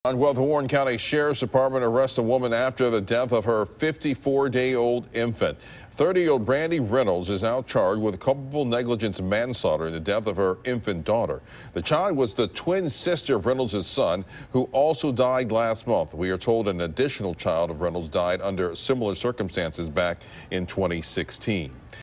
Well, the Warren County Sheriff's Department arrests a woman after the death of her 54-day-old infant. 30-year-old Brandy Reynolds is now charged with culpable negligence manslaughter in the death of her infant daughter. The child was the twin sister of Reynolds' son, who also died last month. We are told an additional child of Reynolds died under similar circumstances back in 2016.